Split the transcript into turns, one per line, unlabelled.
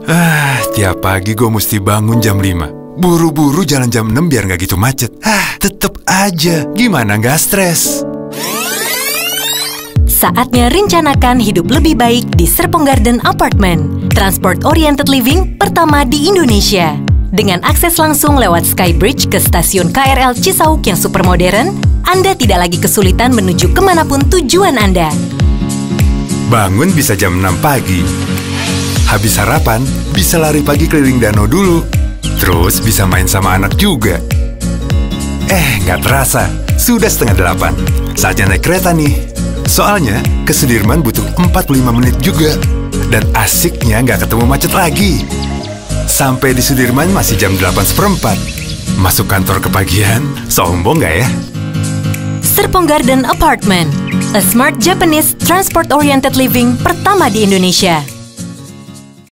Tiap pagi gue mesti bangun jam 5. Buru-buru jalan jam 6 biar nggak gitu macet. Tetep aja, gimana nggak stres?
Saatnya rencanakan hidup lebih baik di Serpong Garden Apartment, transport oriented living pertama di Indonesia. Dengan akses langsung lewat Skybridge ke stasiun KRL Cisauk yang super modern, Anda tidak lagi kesulitan menuju kemanapun tujuan Anda.
Bangun bisa jam 6 pagi. Habis sarapan, bisa lari pagi keliling danau dulu. Terus bisa main sama anak juga. Nggak terasa, sudah 7:30. Saatnya naik kereta nih. Soalnya, ke Sudirman butuh 45 menit juga. Dan asiknya nggak ketemu macet lagi. Sampai di Sudirman masih jam 8:15. Masuk kantor kepagian, sombong nggak ya?
Serpong Garden Apartment, a smart Japanese transport-oriented living pertama di Indonesia.